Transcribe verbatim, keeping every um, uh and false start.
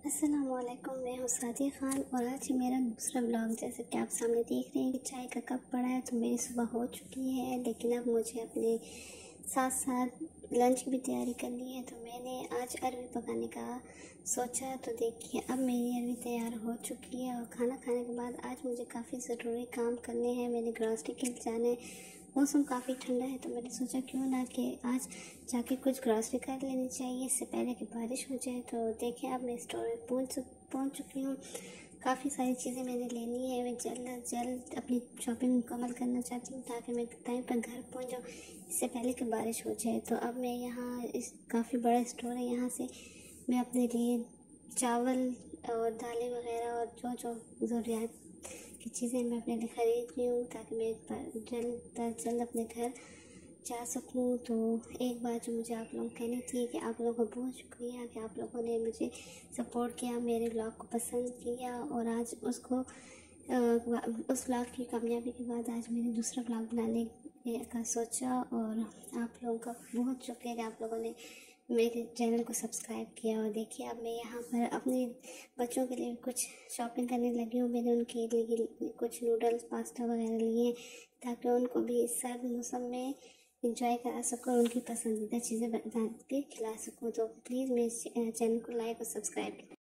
अस्सलामुअलैकुम, मैं हूँ सादिया ख़ान और आज ये मेरा दूसरा ब्लॉग। जैसे कि आप सामने देख रहे हैं कि चाय का कप पड़ा है, तो मेरी सुबह हो चुकी है, लेकिन अब मुझे अपने साथ साथ लंच की भी तैयारी करनी है। तो मैंने आज अरबी पकाने का सोचा। तो देखिए, अब मेरी अरबी तैयार हो चुकी है और खाना खाने के बाद आज मुझे काफ़ी ज़रूरी काम करने हैं। मैंने ग्रॉसरी के लिए जाना है। मौसम काफ़ी ठंडा है, तो मैंने सोचा क्यों ना कि आज जाके कुछ ग्रॉसरी कर लेनी चाहिए इससे पहले कि बारिश हो जाए। तो देखें, अब मैं स्टोर में पहुँच पहुँच चुकी हूँ। काफ़ी सारी चीज़ें मैंने लेनी है। मैं जल्द अज जल्द अपनी शॉपिंग मुकम्मल करना चाहती हूँ ताकि मैं टाइम पर घर पहुँच जाऊँ इससे पहले कि बारिश हो जाए। तो अब मैं यहाँ, इस काफ़ी बड़ा स्टोर है, यहाँ से मैं अपने लिए चावल और दालें वगैरह और जो जो ज़रूरियात की चीज़ें मैं अपने लिए ख़रीद रही हूँ ताकि मैं जल्द अज जल्द अपने घर जा सकूँ। तो एक बात जो मुझे आप लोगों को कहनी थी कि आप लोगों को बहुत शुक्रिया कि आप लोगों ने मुझे सपोर्ट किया, मेरे ब्लॉग को पसंद किया और आज उसको उस ब्लॉग की कामयाबी के बाद आज मैंने दूसरा ब्लॉग बनाने का सोचा। और आप लोगों का बहुत शुक्रिया कि आप लोगों ने मेरे चैनल को सब्सक्राइब किया। और देखिए, अब मैं यहाँ पर अपने बच्चों के लिए कुछ शॉपिंग करने लगी हूँ। मैंने उनके लिए कुछ नूडल्स पास्ता वगैरह लिए ताकि उनको भी इस सर्द मौसम में इंजॉय करा सकूँ और उनकी पसंदीदा चीज़ें बना के खिला सकूँ। तो प्लीज़ मेरे चैनल को लाइक और सब्सक्राइब